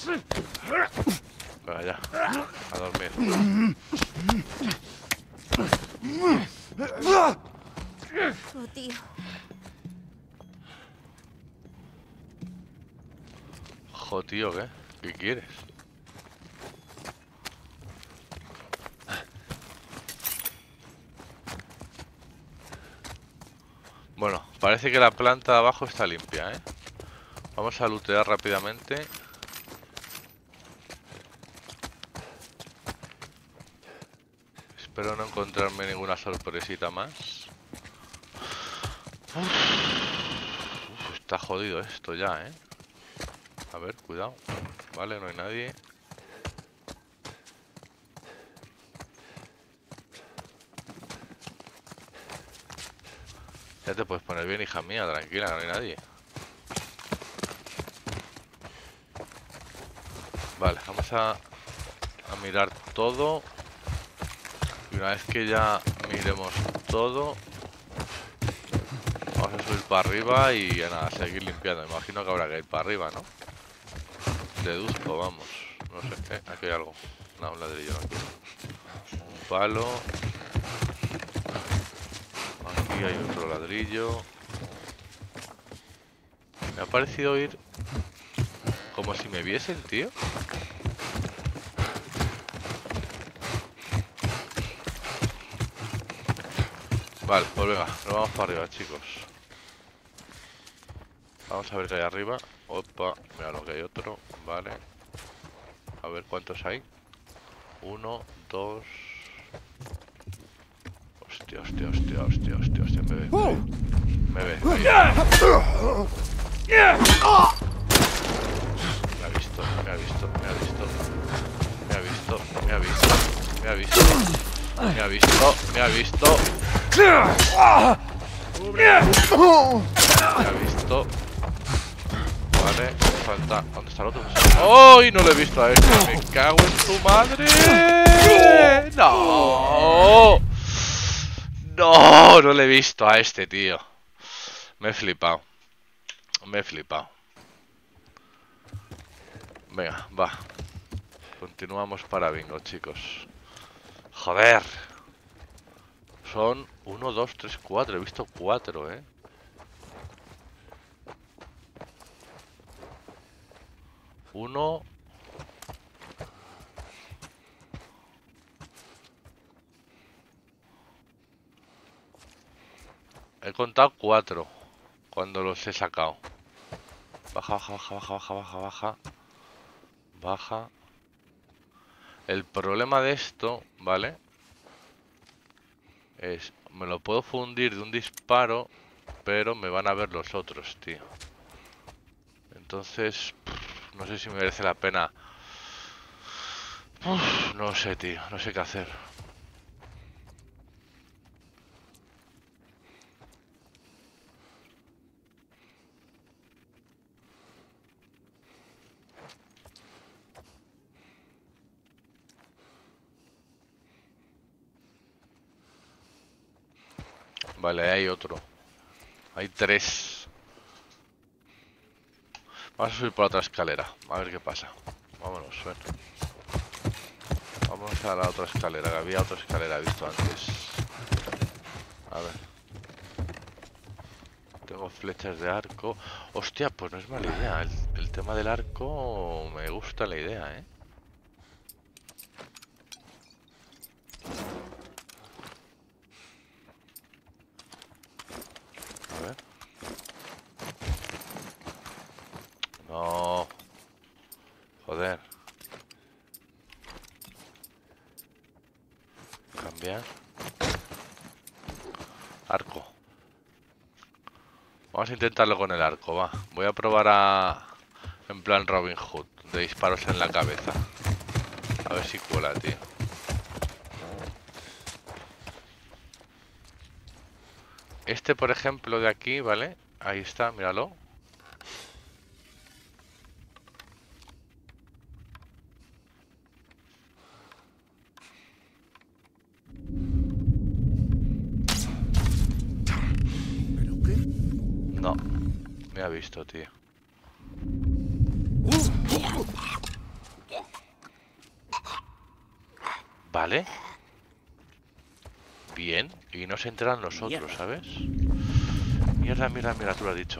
Venga, ya. A dormir. Oh, tío. Jo, tío, ¿qué? ¿Qué quieres? Bueno, parece que la planta de abajo está limpia, ¿eh? Vamos a lootear rápidamente. Espero no encontrarme ninguna sorpresita más. Uf. Uf, está jodido esto ya, ¿eh? A ver, cuidado. Vale, no hay nadie. Ya te puedes poner bien, hija mía, tranquila, no hay nadie. Vale, vamos a, a mirar todo. Y una vez que ya miremos todo, vamos a subir para arriba y a nada, seguir limpiando. Me imagino que habrá que ir para arriba, ¿no? Deduzco, vamos. No sé, ¿eh? Aquí hay algo. No, un ladrillo aquí. Un palo. Aquí hay otro ladrillo. Me ha parecido ir como si me viesen, tío. Vale, pues venga, nos vamos para arriba, chicos. Vamos a ver qué hay arriba. Opa, mira lo que hay otro. Vale. A ver cuántos hay. Uno, dos. Hostia, hostia, hostia, hostia, hostia, hostia. Me ve. Me ve. Me, ve. Me ha visto, me ha visto, me ha visto. Me ha visto, me ha visto. Me ha visto. Me ha visto, me ha visto. Me ha visto. Vale, me falta. ¿Dónde está el otro? ¡Ay! No lo he visto a este. Me cago en tu madre. No. No, no le he visto a este, tío. Me he flipado. Me he flipado. Venga, va. Continuamos para bingo, chicos. Joder. Son uno, dos, tres, cuatro. He visto cuatro, eh. Uno. He contado cuatro cuando los he sacado. Baja, baja, baja, baja, baja, baja, baja. Baja. El problema de esto, ¿vale? Es, me lo puedo fundir de un disparo, pero me van a ver los otros, tío. Entonces, pff, no sé si merece la pena. Uf, no sé, tío, no sé qué hacer. Vale, hay otro. Hay tres. Vamos a subir por otra escalera, a ver qué pasa. Vámonos, ven. Vamos a la otra escalera, que había otra escalera visto antes. A ver. Tengo flechas de arco. Hostia, pues no es mala idea. El, el tema del arco me gusta la idea, ¿eh? A ver. No. Joder. Cambiar. Arco. Vamos a intentarlo con el arco, va. Voy a probar a... En plan Robin Hood, de disparos en la cabeza. A ver si cuela, tío. Este, por ejemplo, de aquí, ¿vale? Ahí está, míralo. No, me ha visto, tío. Vale. Bien. Y no se enteran los otros, ¿sabes? Mierda, mierda, mierda, tú lo has dicho.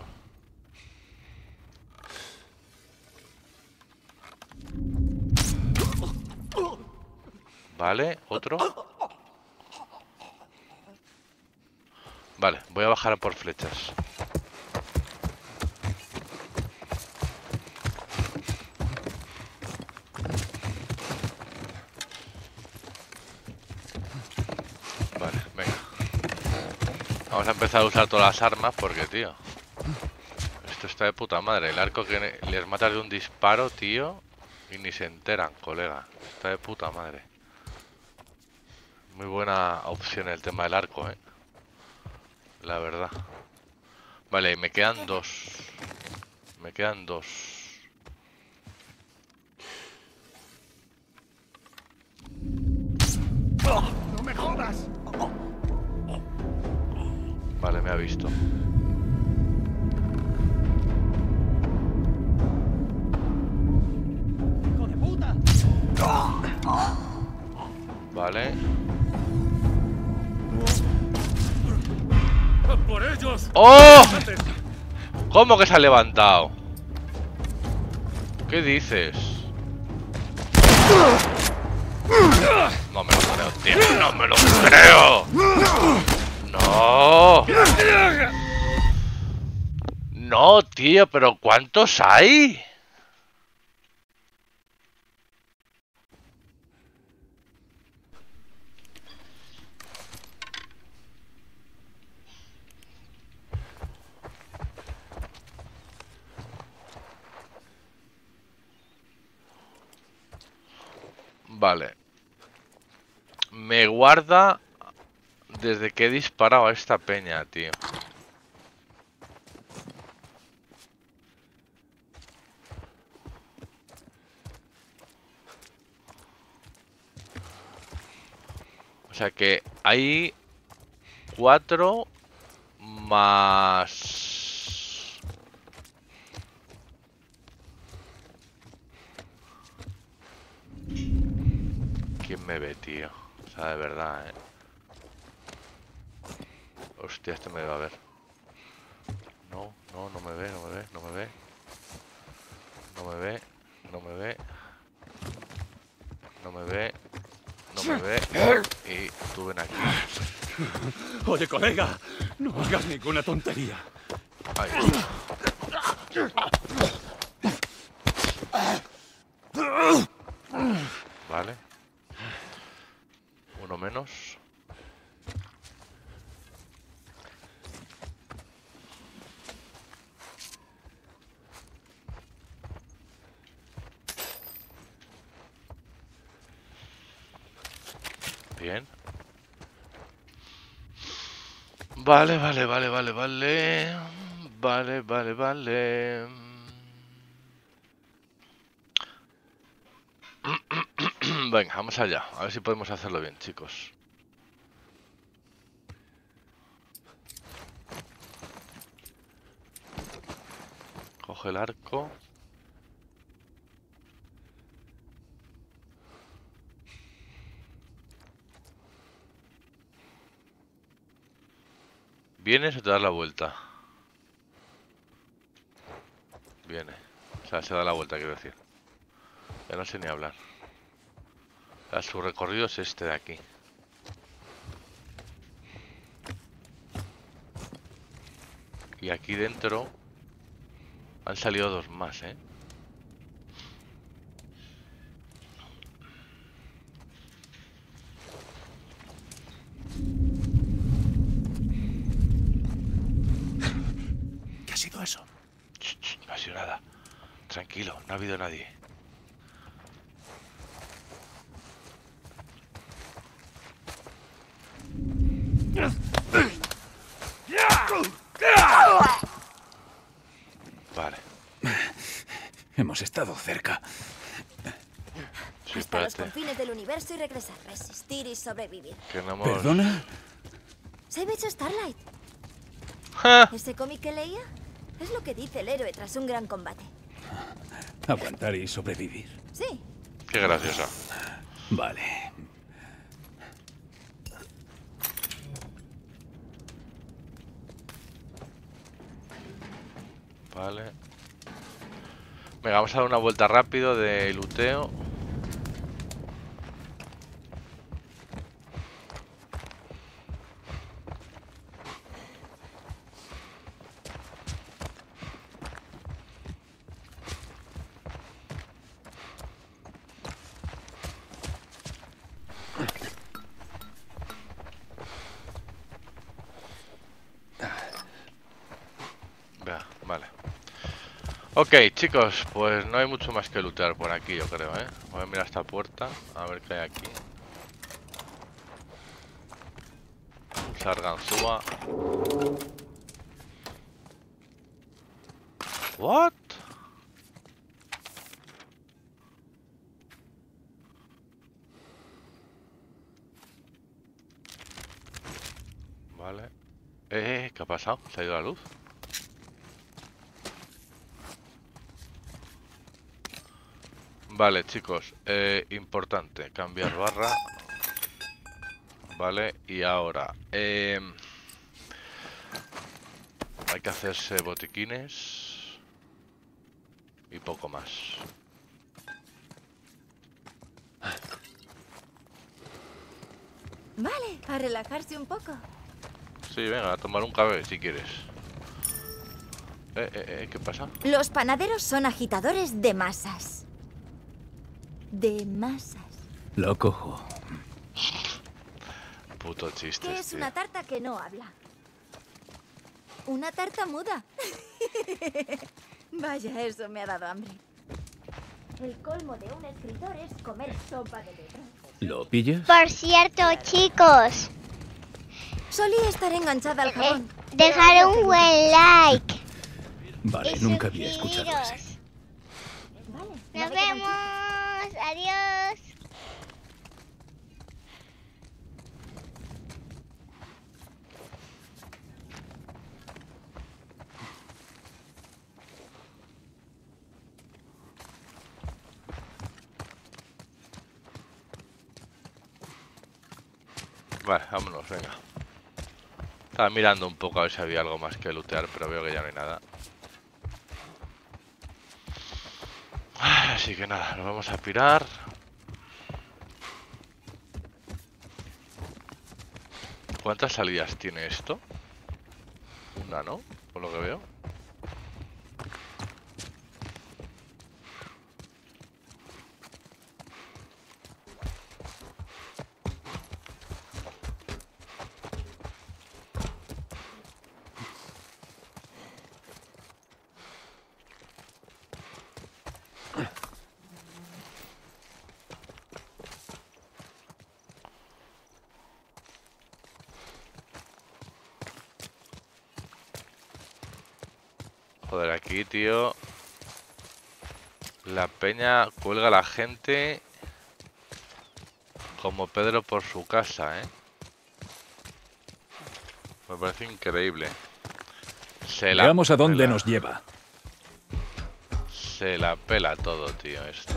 Vale, otro. Vale, voy a bajar a por flechas. Vale, venga. Vamos a empezar a usar todas las armas porque, tío, esto está de puta madre. El arco que les mata de un disparo, tío, y ni se enteran, colega. Está de puta madre. Muy buena opción el tema del arco, eh. La verdad. Vale, me quedan dos. Me quedan dos. ¡No me jodas! Vale, me ha visto. ¡Hijo de puta! Vale. ¡Por ellos! ¡Oh! ¿Cómo que se ha levantado? ¿Qué dices? No me lo creo, tío. No me lo creo. No. No, tío, pero ¿cuántos hay? Vale. Me guarda desde que he disparado a esta peña, tío. O sea que hay cuatro más... ¿Quién me ve, tío? O sea, de verdad, eh. Hostia, este me va a ver. No, no, no me ve, no me ve, no me ve. No me ve, no me ve. No me ve. No me ve. Y tú ven aquí. Oye, colega, no hagas ninguna tontería. Ahí. Vale. Uno menos. Bien. Vale, vale, vale, vale, vale. Vale, vale, vale. Venga, vamos allá. A ver si podemos hacerlo bien, chicos. coge el arco. ¿Vienes o te das la vuelta? Viene. O sea, se da la vuelta, quiero decir. Ya no sé ni hablar. O sea, su recorrido es este de aquí. Y aquí dentro han salido dos más, ¿eh? ¿Qué ha sido eso? Ch, ch, no ha sido nada. Tranquilo, no ha habido nadie. Vale. Hemos estado cerca. Sí, Hasta los espérate. confines del universo y regresar, resistir y sobrevivir. Que no hemos... ¿Perdona? Savage Starlight. ¡Ja! ¿Ese cómic que leía? Es lo que dice el héroe tras un gran combate. Aguantar y sobrevivir. Sí. Qué gracioso. Vale. Vale. Venga, vamos a dar una vuelta rápido de luteo. Vea, vale. Ok, chicos, pues no hay mucho más que lootear por aquí, yo creo, ¿eh? Voy a mirar esta puerta, a ver qué hay aquí. Usar ganzúa. What? Vale. Eh, ¿qué ha pasado? ¿Se ha ido la luz? Vale, chicos, eh, importante, cambiar barra. Vale, y ahora eh, hay que hacerse botiquines y poco más. Vale, a relajarse un poco. Sí, venga, a tomar un café si quieres. Eh, eh, eh, ¿qué pasa? Los panaderos son agitadores de masas. De masas. Lo cojo. Puto chiste. ¿Qué es una tarta que no habla? Una tarta muda. Vaya, eso me ha dado hambre. El colmo de un escritor es comer sopa de letras. ¿Lo pillas? Por cierto, chicos, Solía estar enganchada al eh, jabón. dejar un buen like. Vale, y nunca había escuchado ese. suscribiros. Vale, Nos vale, vemos. Adiós. Vale, vámonos, venga. Estaba mirando un poco a ver si había algo más que lootear, pero veo que ya no hay nada. Así que nada, nos vamos a pirar. ¿Cuántas salidas tiene esto? Una, ¿no? Por lo que veo. Joder, aquí, tío. La peña cuelga a la gente como Pedro por su casa, ¿eh? Me parece increíble. Se la Veamos a dónde pela. nos lleva. Se la pela todo, tío, esto.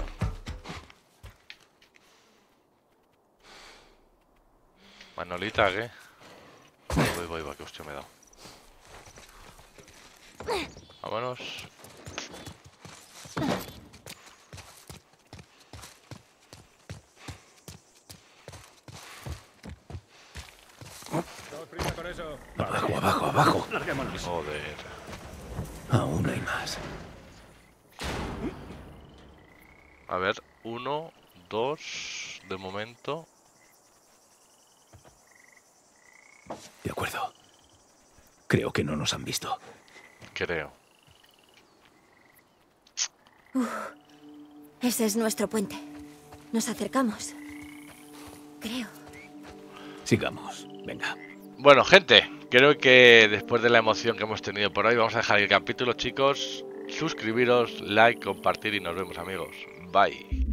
Manolita, ¿qué? Voy, voy, voy, que hostia me he dado. Vámonos. Abajo, abajo, abajo. Joder. Aún hay más. A ver, uno, dos, de momento. De acuerdo. Creo que no nos han visto. Creo. Uf, ese es nuestro puente. Nos acercamos. Creo. Sigamos, venga. Bueno, gente, creo que después de la emoción que hemos tenido por hoy, vamos a dejar el capítulo, chicos. Suscribiros, like, compartir y nos vemos, amigos. Bye.